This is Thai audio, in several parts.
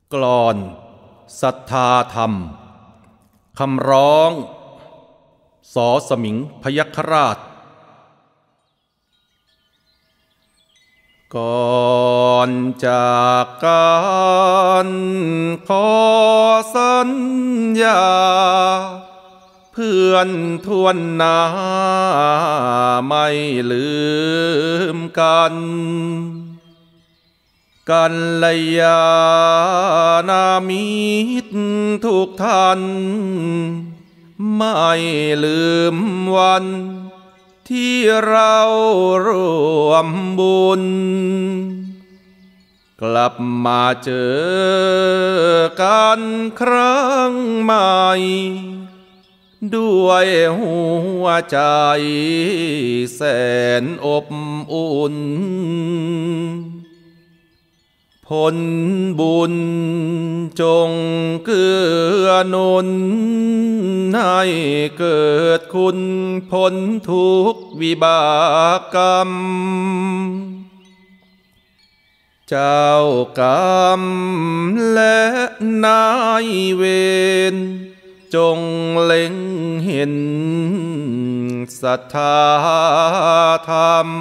กลอนศรัทธาธรรมคำร้องสอสมิงพยัคฆราชก่อนจากกันขอสัญญาเพื่อนทวนหน้าไม่ลืมกันกัลยาณมิตรทุกท่านไม่ลืมวันที่เราร่วมบุญกลับมาเจอกันครั้งใหม่ด้วยหัวใจแสนอบอุ่นผลบุญจงเกื้อหนุนให้เกิดคุณพ้นทุกข์วิบากกรรมเจ้ากรรมและนายเวรจงเล็งเห็นศรัทธาธรรม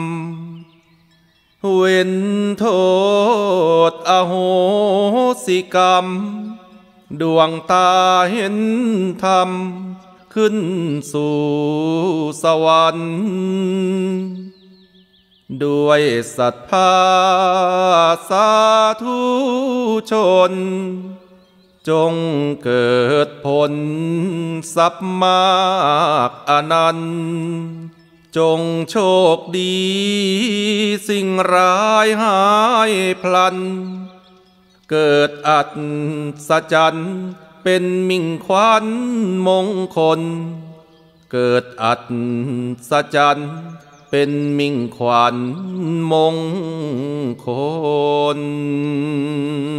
เว้นโทษอโหสิกรรมดวงตาเห็นธรรมขึ้นสู่สวรรค์ด้วยศรัทธาสาธุชนจงเกิดผลทรัพย์มากอนันต์จงโชคดีสิ่งร้ายหายพลันเกิดอัศจรรย์เป็นมิ่งขวัญมงคลเกิดอัศจรรย์เป็นมิ่งขวัญมงคล